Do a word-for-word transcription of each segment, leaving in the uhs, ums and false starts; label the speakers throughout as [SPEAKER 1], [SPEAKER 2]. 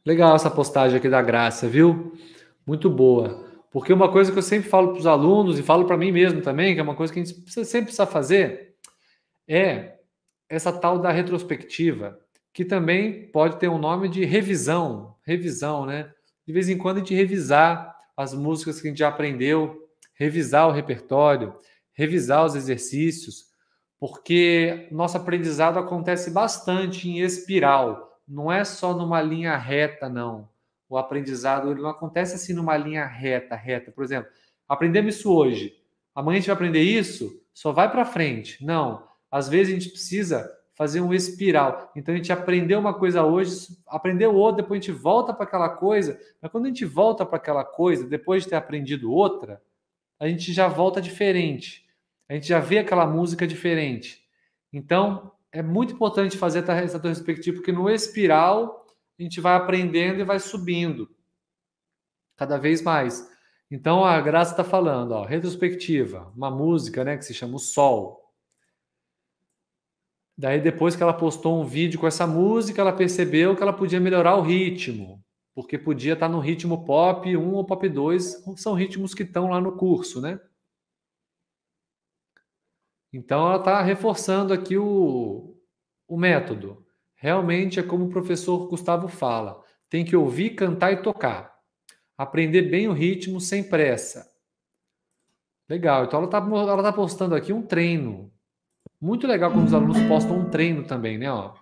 [SPEAKER 1] Legal essa postagem aqui da Graça, viu? Muito boa. Porque uma coisa que eu sempre falo para os alunos e falo para mim mesmo também, que é uma coisa que a gente precisa, sempre precisa fazer, é essa tal da retrospectiva, que também pode ter um nome de revisão, revisão, né? De vez em quando a gente revisar as músicas que a gente já aprendeu, revisar o repertório, revisar os exercícios, porque nosso aprendizado acontece bastante em espiral, não é só numa linha reta, não. O aprendizado ele não acontece assim numa linha reta, reta. Por exemplo, aprendemos isso hoje, amanhã a gente vai aprender isso, só vai para frente. Não, às vezes a gente precisa fazer um espiral. Então a gente aprendeu uma coisa hoje, aprendeu outra, depois a gente volta para aquela coisa, mas quando a gente volta para aquela coisa, depois de ter aprendido outra, a gente já volta diferente. A gente já vê aquela música diferente. Então, é muito importante fazer essa retrospectiva, porque no espiral a gente vai aprendendo e vai subindo cada vez mais. Então, a Graça está falando, ó, retrospectiva, uma música, né, que se chama O Sol. Daí, depois que ela postou um vídeo com essa música, ela percebeu que ela podia melhorar o ritmo, porque podia estar no ritmo pop um ou pop dois, são ritmos que estão lá no curso, né? Então, ela está reforçando aqui o, o método. Realmente é como o professor Gustavo fala: tem que ouvir, cantar e tocar. Aprender bem o ritmo sem pressa. Legal, então ela está ela tá postando aqui um treino. Muito legal quando os alunos postam um treino também, né? Ó.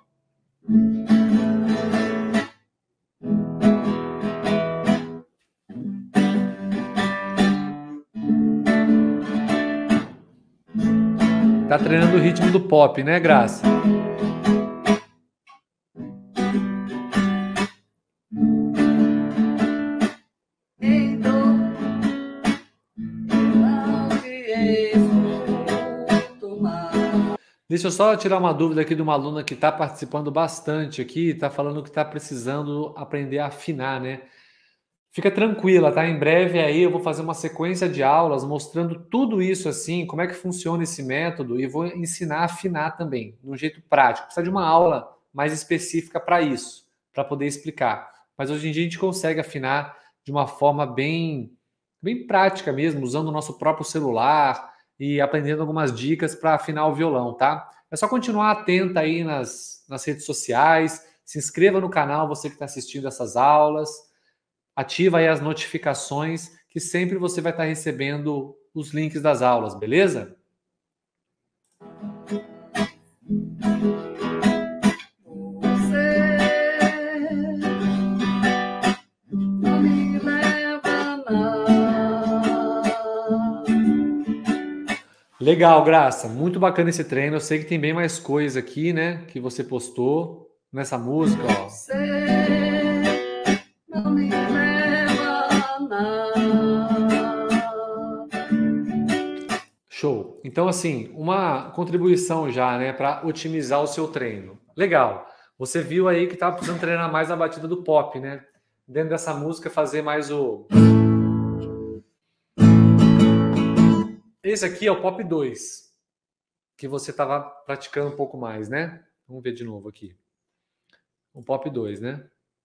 [SPEAKER 1] Tá treinando o ritmo do pop, né, Graça? Deixa eu só tirar uma dúvida aqui de uma aluna que está participando bastante aqui, está falando que está precisando aprender a afinar, né? Fica tranquila, tá? Em breve aí eu vou fazer uma sequência de aulas mostrando tudo isso assim, como é que funciona esse método e vou ensinar a afinar também, de um jeito prático. Precisa de uma aula mais específica para isso, para poder explicar. Mas hoje em dia a gente consegue afinar de uma forma bem, bem prática mesmo, usando o nosso próprio celular e aprendendo algumas dicas para afinar o violão, tá? É só continuar atenta aí nas, nas redes sociais, se inscreva no canal, você que está assistindo essas aulas. Ativa aí as notificações que sempre você vai estar recebendo os links das aulas, beleza? Legal, Graça. Muito bacana esse treino. Eu sei que tem bem mais coisa aqui, né? Que você postou nessa música, ó. Não me leva Show. Então, assim, uma contribuição já, né, para otimizar o seu treino. Legal. Você viu aí que estava precisando treinar mais a batida do pop, né? Dentro dessa música, fazer mais o. Esse aqui é o pop dois, que você estava praticando um pouco mais, né? Vamos ver de novo aqui. O pop dois, né?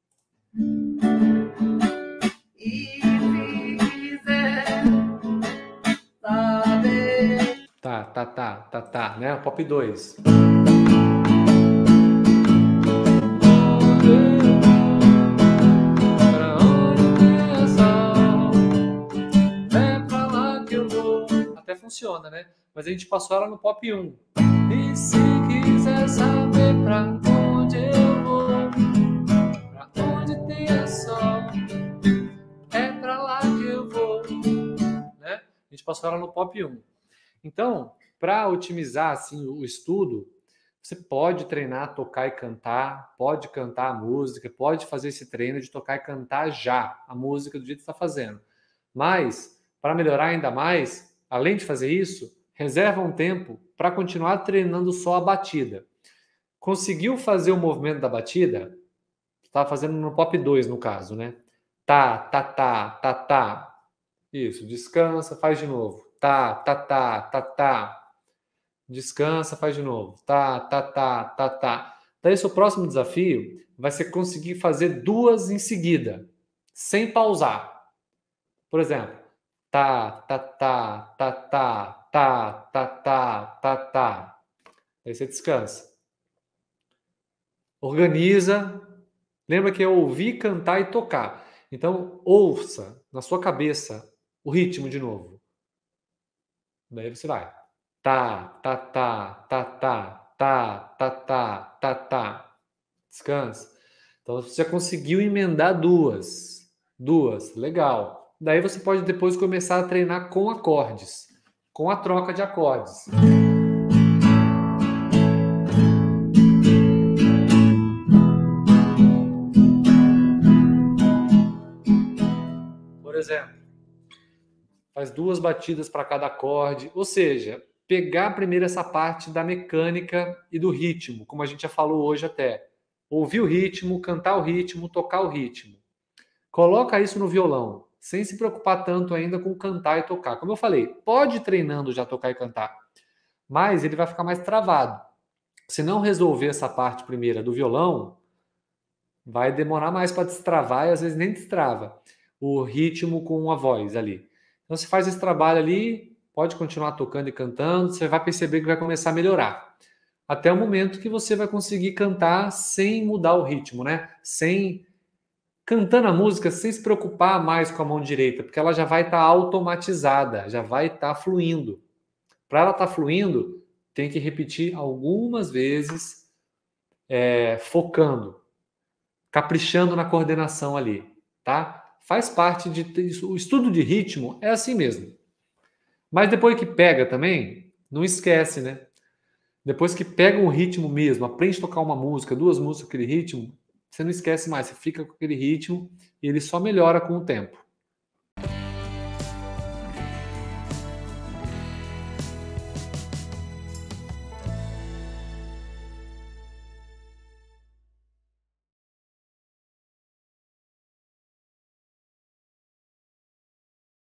[SPEAKER 1] Tá, tá, tá, tá, tá, né? O pop dois. Até funciona, né? Mas a gente passou ela no pop um. E se quiser saber pra onde eu vou, pra onde tem a sol, é pra lá que eu vou, né? A gente passou ela no pop um. Então, para otimizar assim o estudo, você pode treinar, tocar e cantar, pode cantar a música, pode fazer esse treino de tocar e cantar já a música do jeito que está fazendo. Mas, para melhorar ainda mais, além de fazer isso, reserva um tempo para continuar treinando só a batida. Conseguiu fazer o movimento da batida? Estava fazendo no pop dois, no caso, né? Tá, tá, tá, tá, tá. Isso, descansa, faz de novo. Tá, tá, tá, tá, tá. Descansa, faz de novo. Tá, tá, tá, tá, tá. Daí, seu próximo desafio vai ser conseguir fazer duas em seguida, sem pausar. Por exemplo, tá, tá, tá, tá, tá, tá, tá, tá, tá, tá. Aí você descansa. Organiza. Lembra que é ouvir, cantar e tocar. Então, ouça na sua cabeça o ritmo de novo. Daí você vai. Tá, tá, tá, tá, tá, tá, tá, tá, tá, tá. Descansa. Então, você já conseguiu emendar duas. Duas, legal. Daí você pode depois começar a treinar com acordes, com a troca de acordes. Por exemplo, faz duas batidas para cada acorde, ou seja, pegar primeiro essa parte da mecânica e do ritmo, como a gente já falou hoje até. Ouvir o ritmo, cantar o ritmo, tocar o ritmo. Coloca isso no violão, sem se preocupar tanto ainda com cantar e tocar. Como eu falei, pode ir treinando já tocar e cantar, mas ele vai ficar mais travado. Se não resolver essa parte primeira do violão, vai demorar mais para destravar e às vezes nem destrava o ritmo com a voz ali. Então você faz esse trabalho ali, pode continuar tocando e cantando, você vai perceber que vai começar a melhorar. Até o momento que você vai conseguir cantar sem mudar o ritmo, né? Sem cantando a música sem se preocupar mais com a mão direita, porque ela já vai estar tá automatizada, já vai estar tá fluindo. Para ela estar tá fluindo, tem que repetir algumas vezes, é, focando, caprichando na coordenação ali, tá? Faz parte de o estudo de ritmo é assim mesmo. Mas depois que pega também, não esquece, né? Depois que pega um ritmo mesmo, aprende a tocar uma música, duas músicas, aquele ritmo, você não esquece mais, você fica com aquele ritmo e ele só melhora com o tempo.